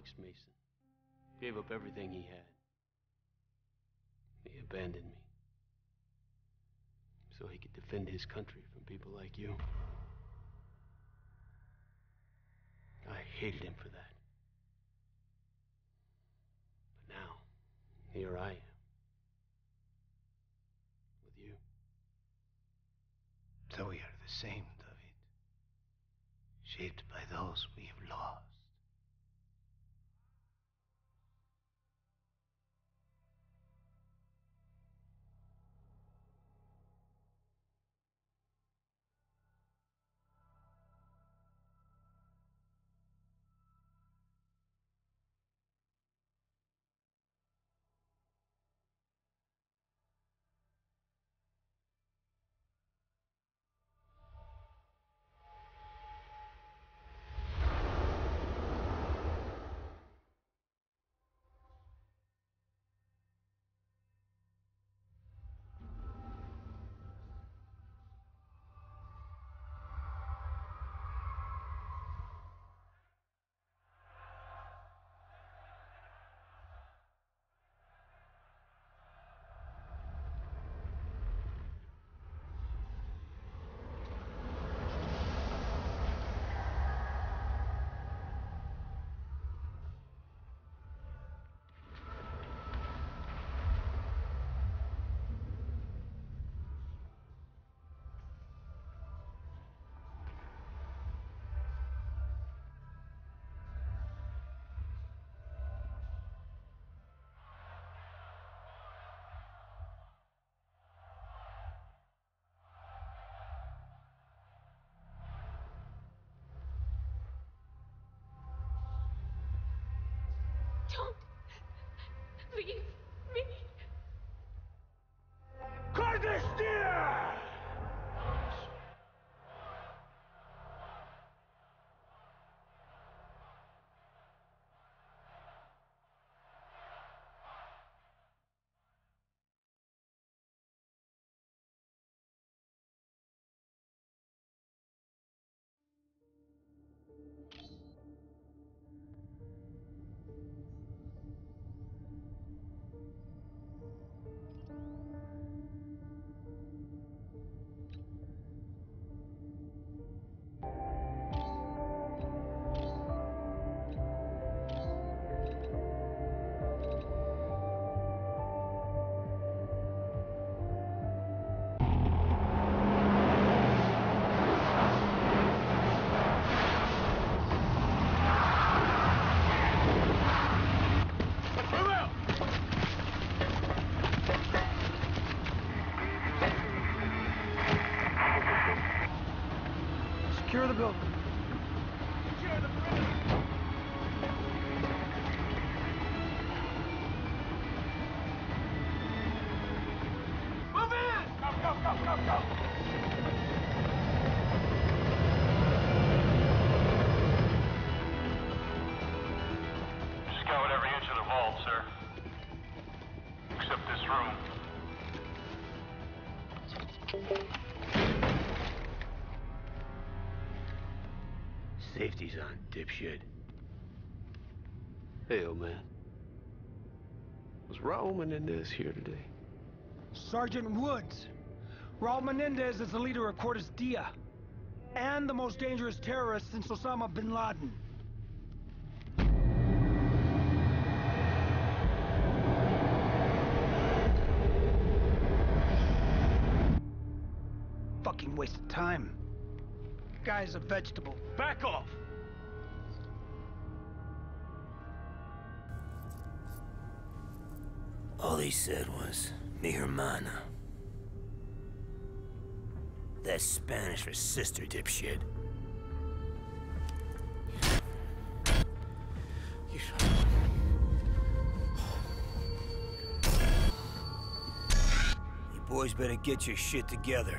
Alex Mason gave up everything he had. He abandoned me so he could defend his country from people like you. I hated him for that. But now, here I am. With you. So we are the same, David. Shaped by those we have lost. Don't leave me. Secure the building. Secure the perimeter. Move in! Go, go, go, go, go! Scout every inch of the vault, sir. Except this room. Safety's on, dipshit. Hey, old man. Was Raul Menendez here today? Sergeant Woods. Raul Menendez is the leader of Cortes Dia, and the most dangerous terrorist since Osama bin Laden. Fucking waste of time. Guy's a vegetable. Back off! All he said was, mi hermana. That's Spanish for sister, dipshit. You boys better get your shit together.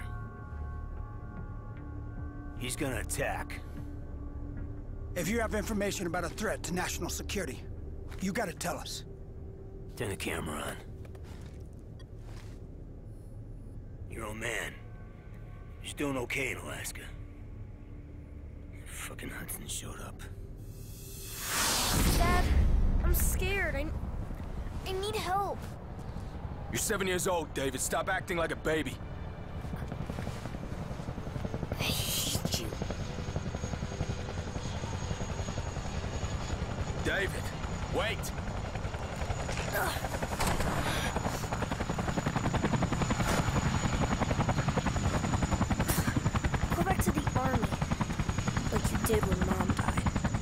He's gonna attack. If you have information about a threat to national security, you gotta tell us. Turn the camera on. Your old man. He's doing okay in Alaska. Fucking Hudson showed up. Dad? I'm scared. I need help. You're 7 years old, David. Stop acting like a baby. I hate you. David, wait! Go back to the army, like you did when Mom died.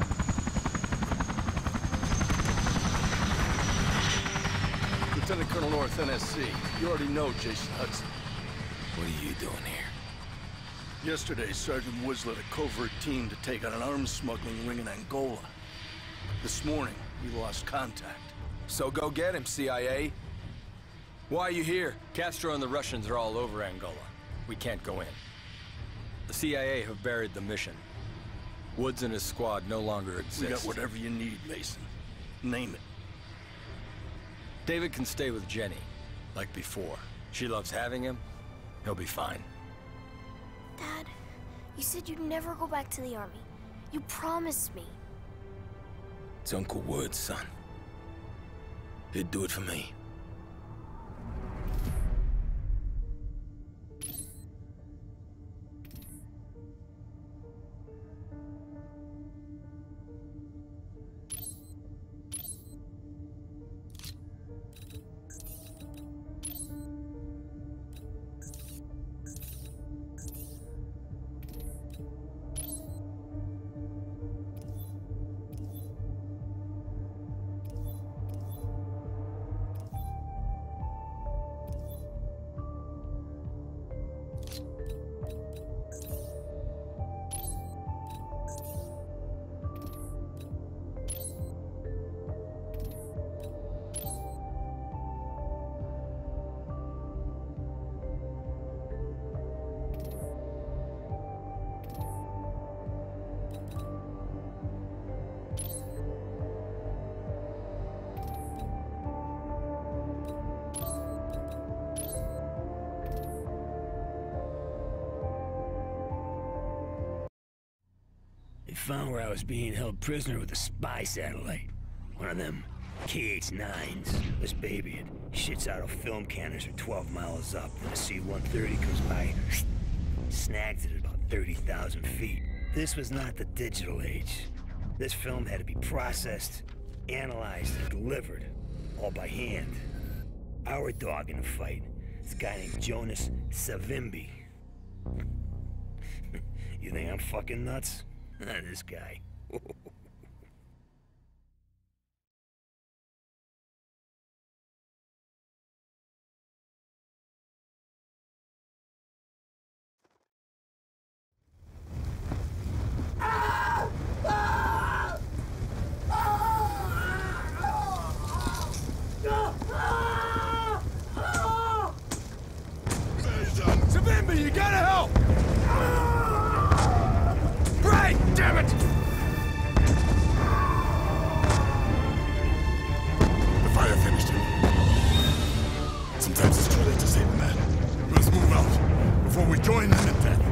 Lieutenant Colonel North, NSC. You already know Jason Hudson. What are you doing here? Yesterday, Sergeant Woods led a covert team to take out an arms smuggling ring in Angola. This morning, we lost contact. So go get him, CIA. Why are you here? Castro and the Russians are all over Angola. We can't go in. The CIA have buried the mission. Woods and his squad no longer exist. We got whatever you need, Mason. Name it. David can stay with Jenny, like before. She loves having him. He'll be fine. Dad, you said you'd never go back to the army. You promised me. It's Uncle Woods, son. He'd do it for me. They found where I was being held prisoner with a spy satellite. One of them KH-9s. This baby, it shits out a film canister 12 miles up. Then a C-130 comes by, snags it at about 30,000 feet. This was not the digital age. This film had to be processed, analyzed, and delivered, all by hand. Our dog in the fight is a guy named Jonas Savimbi. You think I'm fucking nuts? This guy. Savimbi, you gotta help! Right! Damn it! The fire finished him. Sometimes it's too late to save a man. Let's move out before we join them in death.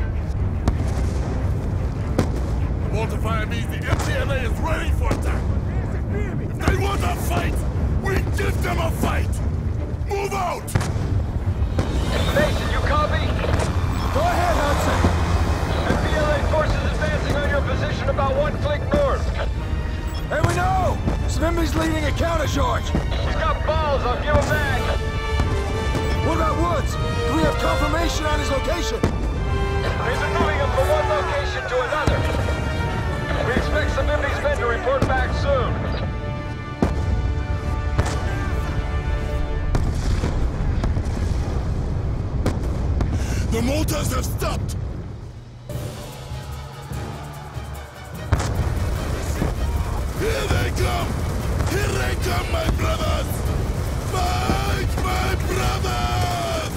The water fire means the MTLA is ready for attack. If they want a fight, we give them a fight! Move out! Mason, you copy? Go ahead, Hudson! MPLA forces advancing on your position about 1 click north. Hey, we know! Savimbi's leading a countercharge! He's got balls, I'll give him that. What about Woods? Do we have confirmation on his location? We've been moving him from one location to another. We expect Savimbi's men to report back soon. The motors have stopped! Here they come! Here they come, my brothers! Fight, my brothers!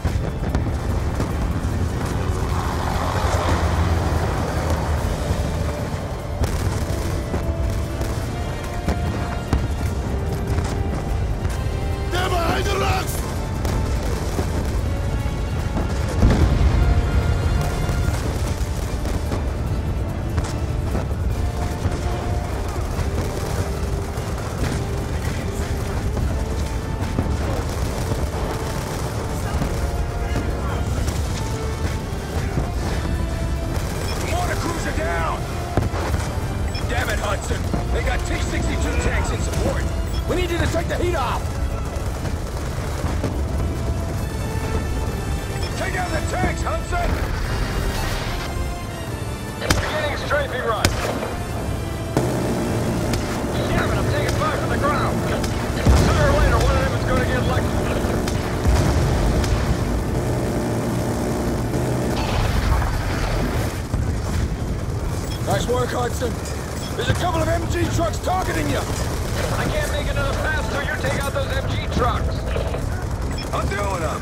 They got T-62 tanks in support. We need you to take the heat off. Take out the tanks, Hudson! Beginning strafing run. Damn it, I'm taking fire from the ground. Sooner or later, one of them is going to get lucky. Nice work, Hudson. There's a couple of MG trucks targeting you. I can't make another pass till you take out those MG trucks. I'm doing them.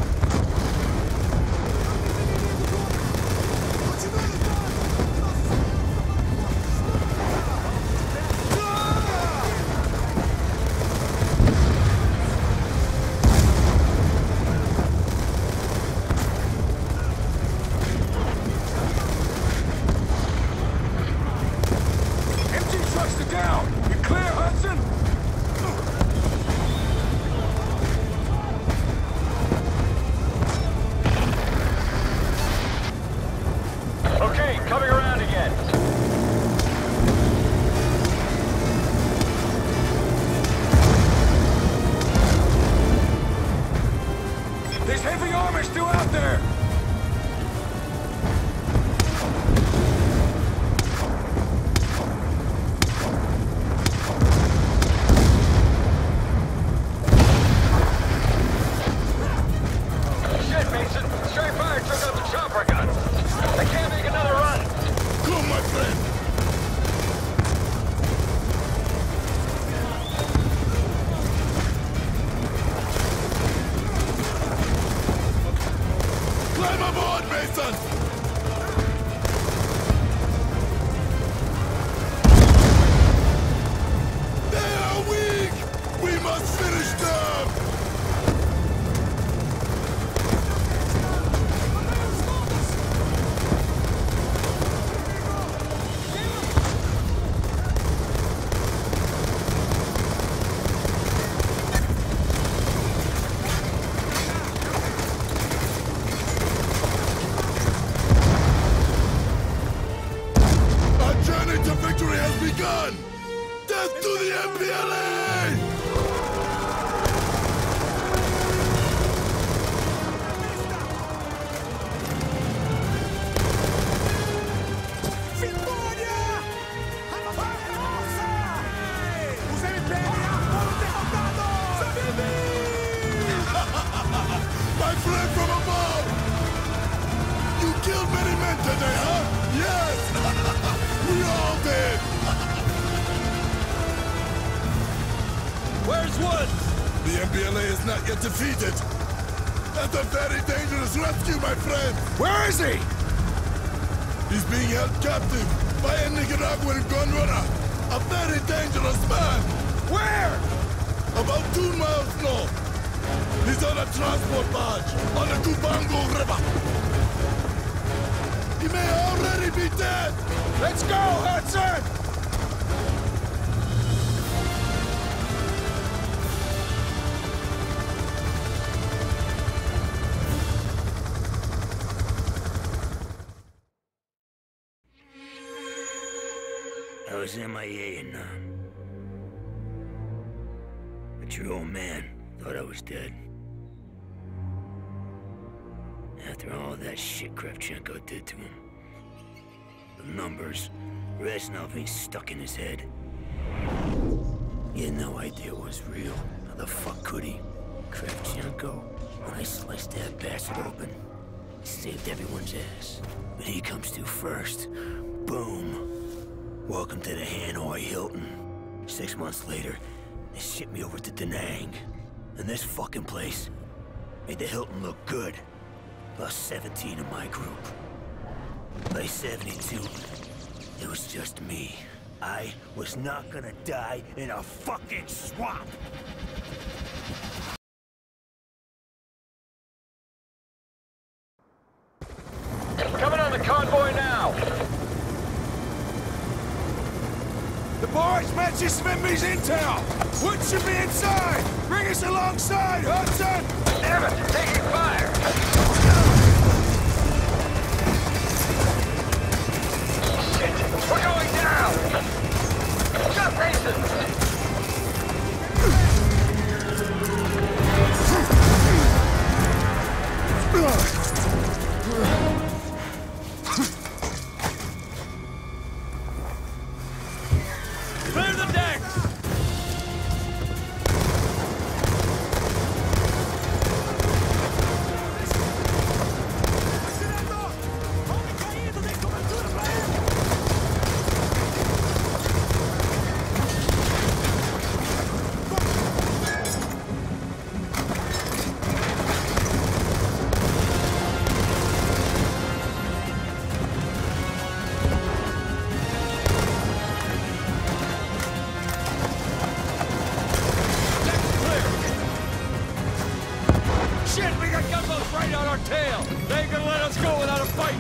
Coming around again. There's heavy armor still out there. Shit, Mason. Straight fire took out the chopper guns. They can't make another run. Come, my friend! Climb aboard, Mason! They are weak! We must finish them! Victory has begun! Death to the MPLA! My friend from above! You killed many men today, huh? Yes! We all did! Where's Woods? The MPLA is not yet defeated. That's a very dangerous rescue, my friend! Where is he? He's being held captive by a Nicaraguan gun runner. A very dangerous man! Where? About 2 miles north. He's on a transport barge on the Cubango River. He may already be dead! Let's go, Hudson! I was MIA and but your old man thought I was dead. After all that shit Kravchenko did to him. The numbers, Reznov ain't stuck in his head. He had no idea it was real. How the fuck could he? Kravchenko, when I sliced that bastard open, he saved everyone's ass. But he comes to first. Boom. Welcome to the Hanoi Hilton. 6 months later, they shipped me over to Da Nang. And this fucking place, Made the Hilton look good. Lost 17 of my group. By 72, it was just me. I was not gonna die in a fucking swamp! Coming on the convoy now! The boys match us Svenby's intel! Wood should be inside! Bring us alongside, Hudson! Damn it! Taking fire! Shit! We're going down! Got Mason! Clear the decks! Shit! We got gunboats right on our tail! They ain't gonna let us go without a fight!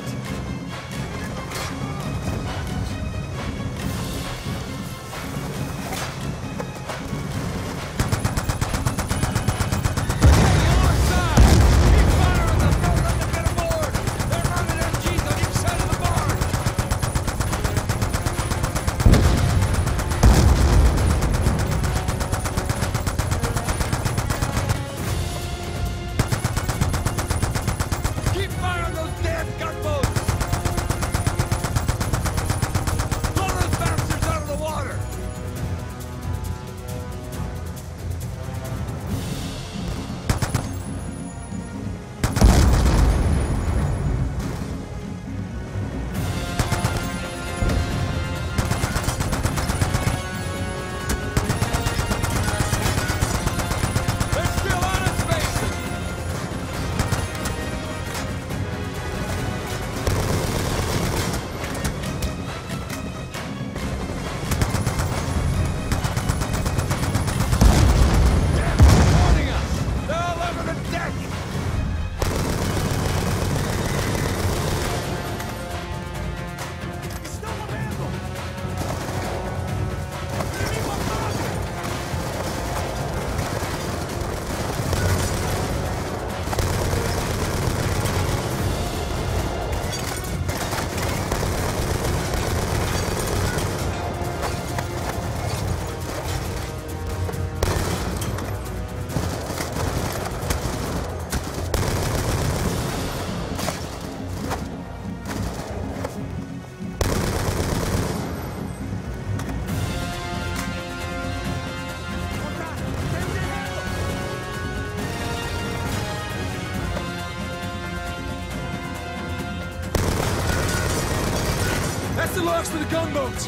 That's the locks for the gunboats!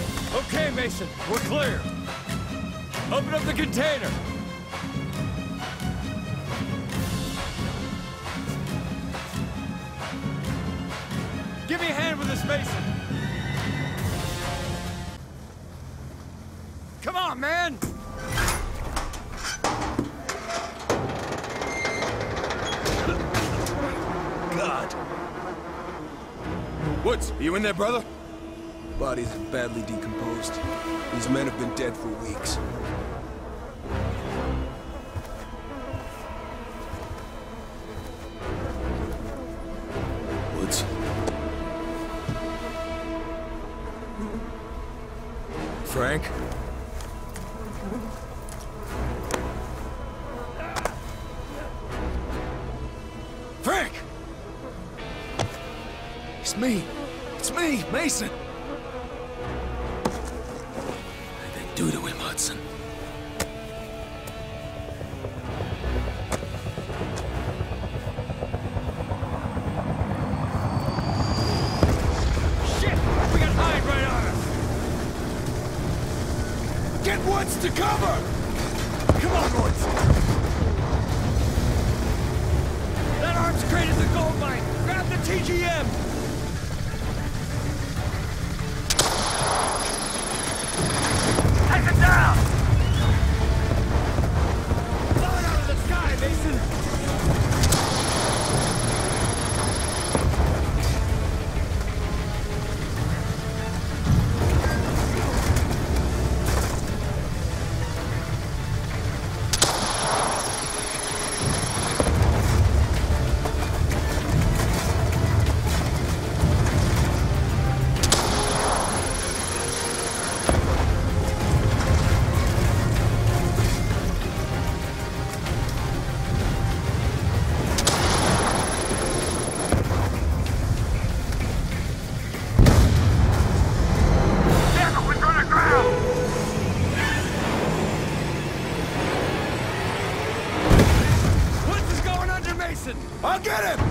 Okay, Mason, we're clear. Open up the container. Give me a hand with this, Mason. Come on, man! God. Woods, are you in there, brother? Bodies are badly decomposed. These men have been dead for weeks. Woods. Frank? Frank! It's me. It's me, Mason. What did they do to him, Hudson? Shit! We got Hyde right on us! Get Woods to cover! Come on, Woods! infiltrated the gold mine! Grab the TGM! Take it down! Blow it out of the sky, Mason! I'll get him!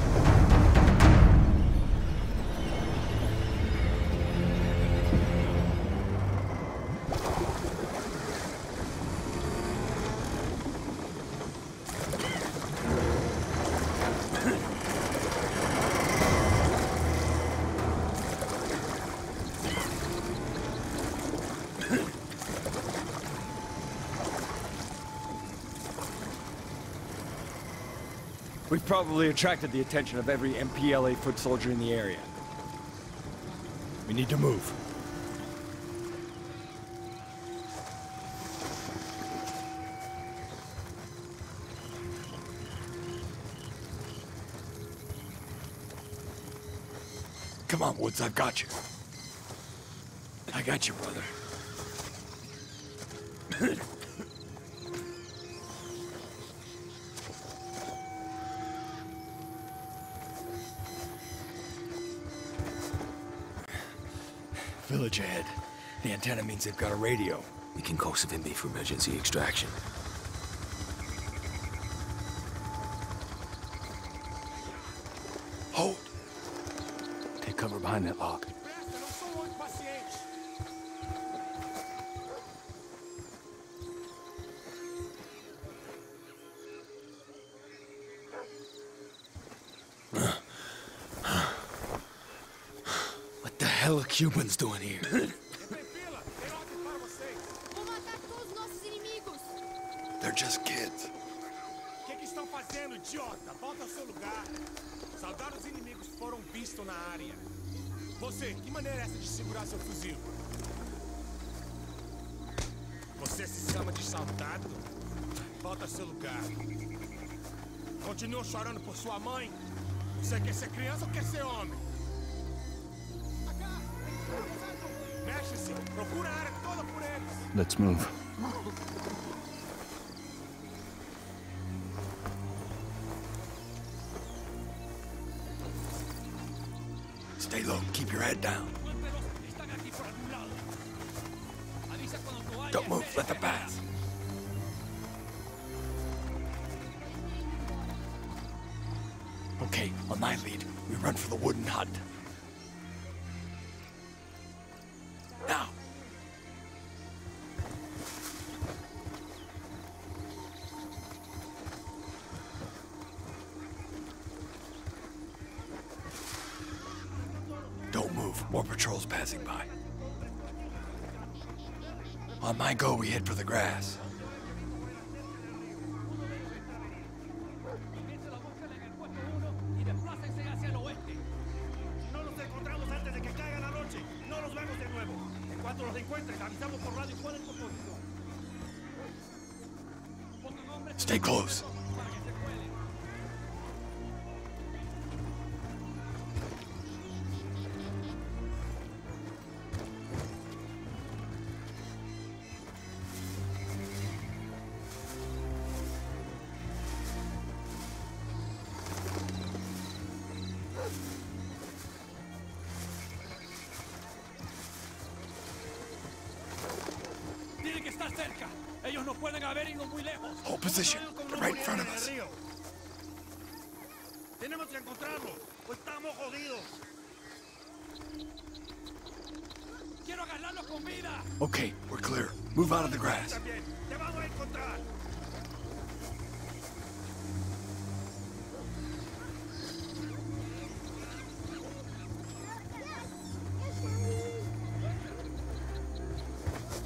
We've probably attracted the attention of every MPLA foot soldier in the area. We need to move. Come on, Woods, I've got you. I got you, brother. Village ahead. The antenna means they've got a radio. We can call Savimbi for emergency extraction. Hold! Take cover behind that log. What the hell are Cubans doing here? They're just kids. O que estão fazendo, idiota? Volta ao seu lugar. Soldados inimigos foram vistos na área. Você, que maneira é essa de segurar seu fuzil? Você se chama de soldado? Volta ao seu lugar. Continua chorando por sua mãe? Você quer ser criança ou quer ser homem? Mexe-se! Procura a área toda por eles! Let's move. Stay low. Keep your head down. Don't move. Let them pass. Okay, on my lead, we run for the wooden hut. Now. Don't move. More patrols passing by. On my go, we head for the grass. Stay close. Tiene que estar cerca. Ellos no pueden haber ido muy lejos. Hold position. They're right in front of us. Tenemos que encontrarlo, o estamos jodidos. Quiero agarrarlo con vida. Okay, we're clear. Move out of the grass. También, te vamos a encontrar.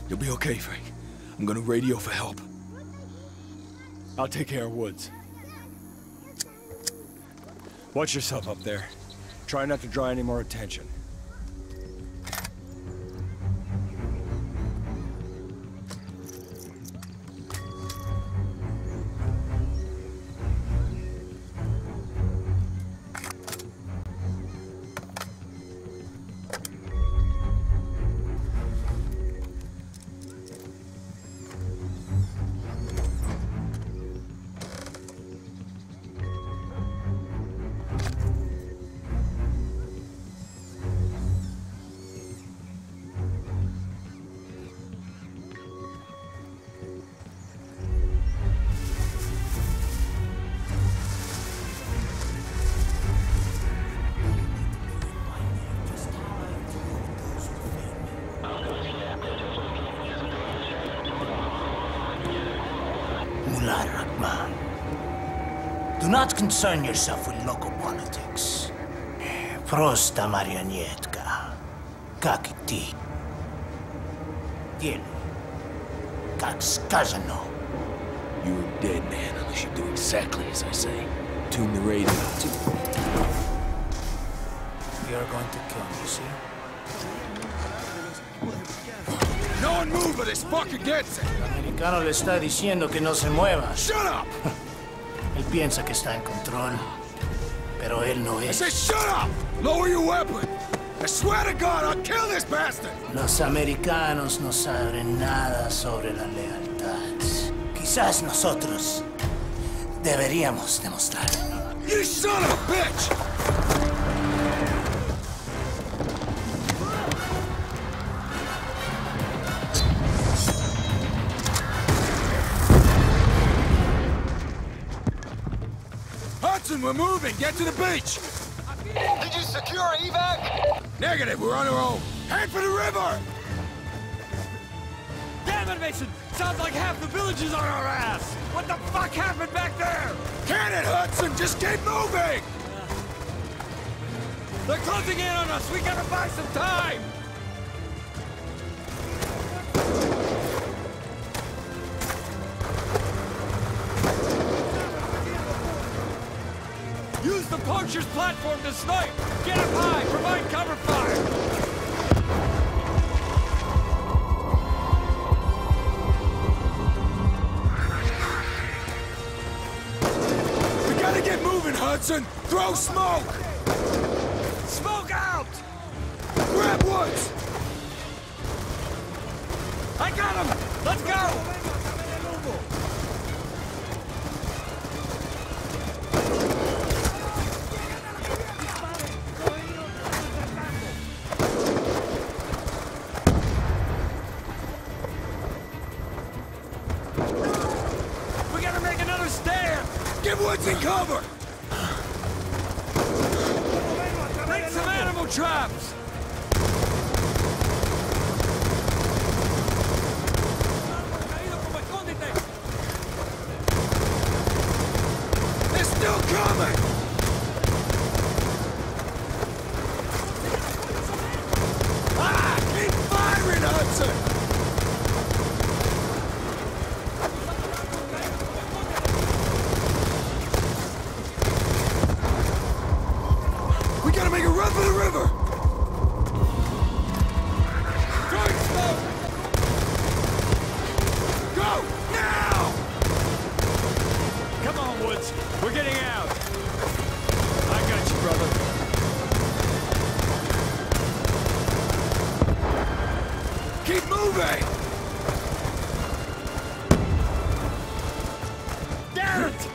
You'll be okay, Frank. I'm gonna radio for help. I'll take care of Woods. Watch yourself up there. Try not to draw any more attention. Do not concern yourself with local politics. Prosta marionetka. Как и ты. Делай. Как сказано. You're a dead man unless you do exactly as I say. Tune the radio to... You're going to kill me, see? No one move or this fucker gets it! El americano le está diciendo que no se mueva. Shut up! Él piensa que está en control, pero él no I es. said shut up! Lower your weapon! I swear to God, I'll kill this bastard! Los americanos no saben nada sobre la lealtad. Quizás nosotros deberíamos demostrar. You son of a bitch! Hudson, we're moving! Get to the beach! Did you secure evac? Negative, we're on our own. Head for the river! Damn it, Mason! Sounds like half the village is on our ass! What the fuck happened back there? Can it, Hudson? Just keep moving! They're closing in on us! We gotta buy some time! Use the poacher's platform to snipe! Get up high! Provide cover fire! We gotta get moving, Hudson! Throw smoke! Smoke out! Grab Woods! I got him! Let's go! We gotta make another stand! Get Woods in cover! Make some animal traps! They're still coming! Ah! Keep firing, Hudson! We gotta make a run for the river! Throwing smoke! Go! Now! Come on, Woods. We're getting out. I got you, brother. Keep moving! Damn it!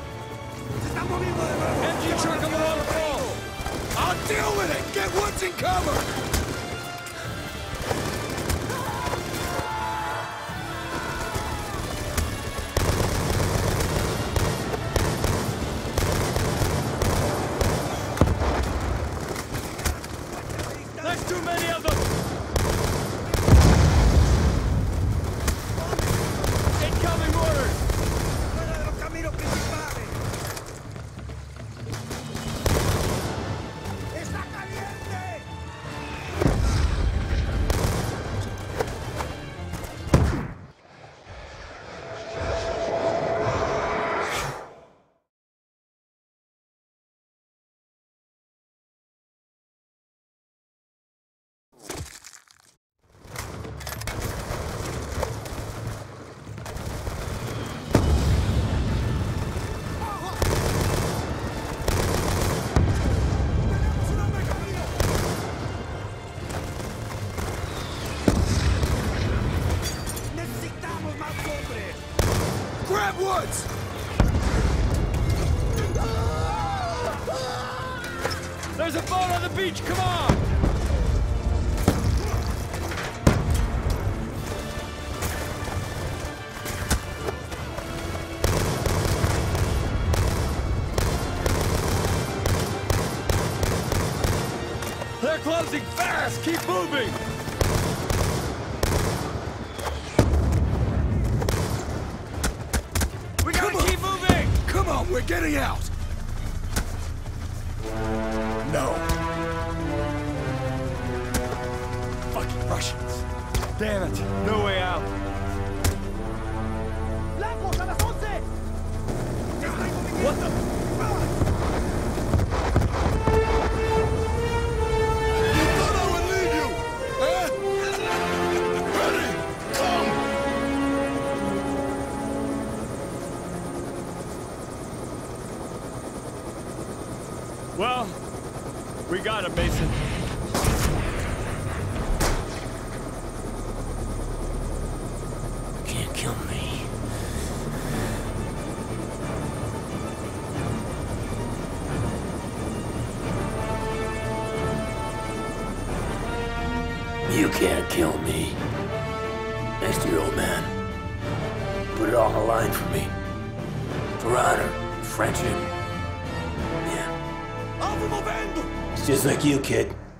MG truck coming on the pole! I'll deal with it! Get Woods in cover! There's too many of them! Incoming orders! There's a boat on the beach, come on! They're closing fast! Keep moving! We gotta keep moving! Come on, we're getting out! No. Fucking Russians. Damn it, no way out. What the? Well, we got him, Mason. Can't kill me. You can't kill me. Next to your old man. Put it all on the line for me. For honor, friendship. Yeah. It's just like you, kid.